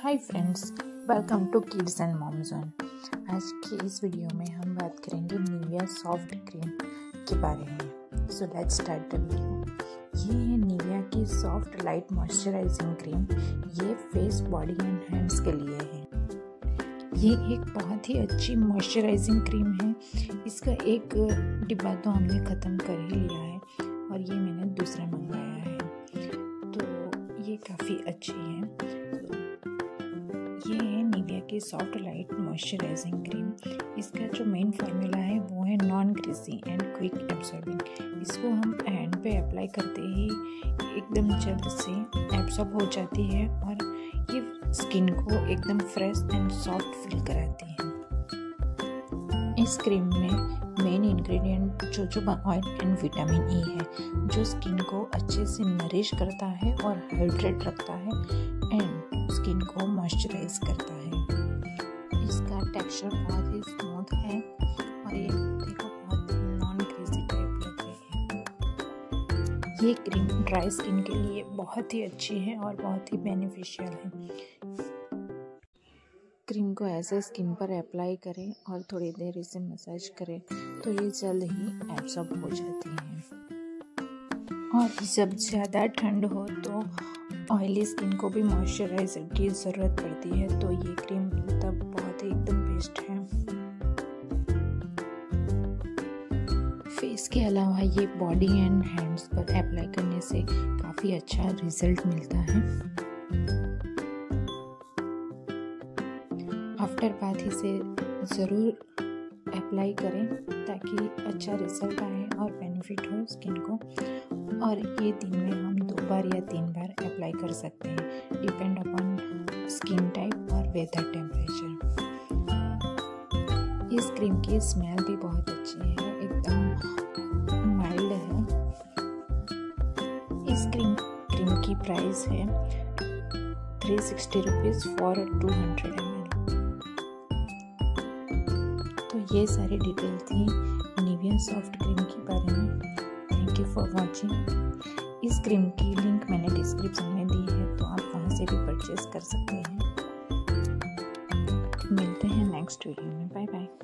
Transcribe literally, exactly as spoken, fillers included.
Hi friends, welcome to kids and mom zone. आज की इस वीडियो में हम बात करेंगे निविया सॉफ्ट क्रीम के बारे में। So let's start the video. ये है निविया की सॉफ्ट लाइट मॉइस्चराइजिंग क्रीम। ये फेस, बॉडी एंड हैंड्स के लिए है। ये एक बहुत ही अच्छी मॉइस्चराइजिंग क्रीम है। इसका एक डिब्बा तो हमने ख़त्म कर ही लिया है और ये मैंने दूसरा मंगवाया है, तो ये काफ़ी अच्छी है। ये है निविया की सॉफ्ट लाइट मॉइस्चराइजिंग क्रीम। इसका जो मेन फार्मूला है वो है non greasy and quick absorbing. इसको हम हैंड पे अप्लाई करते ही एकदम जल्द से एब्सॉर्ब हो जाती है और ये स्किन को एकदम फ्रेश एंड सॉफ्ट फील कराती है। इस क्रीम में main ingredient jojoba oil and vitamin E है, जो स्किन को अच्छे से नरिश करता है और हाइड्रेट रखता है एंड स्किन को मॉइस्चराइज करता है। इसका टेक्सचर बहुत ही स्मूथ है और ये देखो बहुत नॉन ग्रीसी टाइप लग रही है। ये क्रीम ड्राई स्किन के लिए बहुत ही अच्छी है और बहुत ही बेनिफिशियल है। क्रीम को ऐसे स्किन पर अप्लाई करें और थोड़ी देर इसे मसाज करें तो ये जल्द ही एब्सॉर्ब हो जाती है। और जब ज़्यादा ठंड हो तो ऑयली स्किन को भी मॉइस्चराइजर की ज़रूरत पड़ती है, तो ये क्रीम तब बहुत ही एकदम बेस्ट है। फेस के अलावा ये बॉडी एंड हैंड्स पर अप्लाई करने से काफ़ी अच्छा रिजल्ट मिलता है। आफ्टर बाथ इसे ज़रूर अप्लाई करें ताकि अच्छा रिजल्ट आए और बेनिफिट हो स्किन को। और ये दिन में हम दो बार या तीन बार अप्लाई कर सकते हैं, डिपेंड अपॉन स्किन टाइप और वेदर टेम्परेचर। इस क्रीम की स्मेल भी बहुत अच्छी है, एकदम माइल्ड है। इस क्रीम क्रीम की प्राइस है three sixty rupees for two hundred ML एल। तो ये सारी डिटेल थी निविया सॉफ्ट क्रीम के बारे में। Thank you for watching. इस क्रीम की लिंक मैंने डिस्क्रिप्शन में दी है, तो आप वहाँ से भी परचेज कर सकते हैं। मिलते हैं नेक्स्ट वीडियो में। Bye bye.